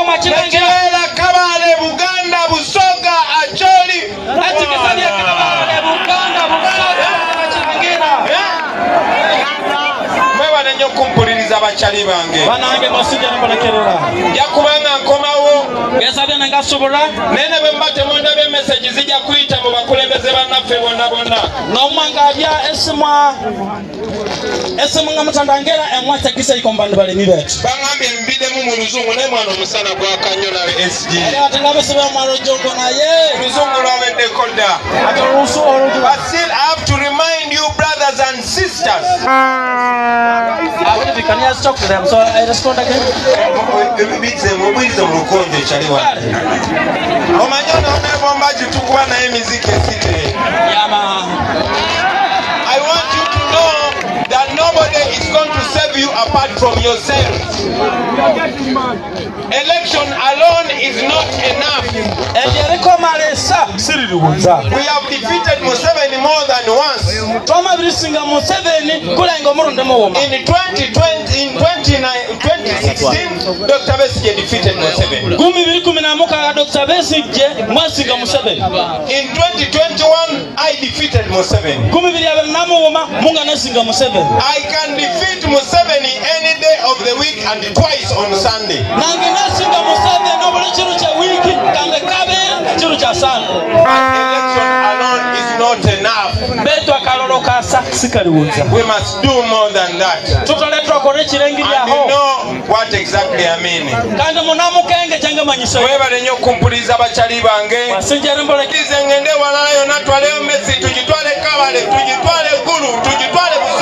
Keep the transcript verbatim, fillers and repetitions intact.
Nakirera Kabale Buganda Busoga Acholi. Atikisabya Kabale Buganda Busoga Achibingira. Mwebale nnyo kumpuliriza abakyali bange. Banange basijja mbolekerera. Yakubanga nkomawo. Gesabya nangasobola. Nene bwe mbate mundabe message zijja kuyita mu bakulembeze bannaffe bonna bonna. N'omwanga abya esimwa esimu nga mutandangera emwatakisa ikombanda balemi betu. Bangambye mbidemu mu luzungu naye mwana omusana gwakannyo nawe S G. Ate nga basebe mwalo jongo naye. Luzungu lwaweddeko dda. Ate olusu olutu. But still I have to remind you brothers and sisters. I believe you can just talk to them, so I respond again. Bize mubwize mu lukonjo chaliwa. Omanyi onaona bomba jitukuba naye miziki esite. Yama. I want you to know that nobody is going to save you apart from yourself. Election alone is not enough. We have defeated Museveni more than once. In twenty twenty, in twenty sixteen, Doctor Besigye defeated Museveni. In twenty twenty-one, I defeated Museveni. I can defeat Museveni any day of the week and twice on Sunday. Election alone is not enough. We must do more than that. And you know what exactly I mean. Webale nnyo kumpuliriza abakyali bange. Ngende walala yonna twaleyo Messi, tugitwale Kabale, tugitwale Gulu, tugitwale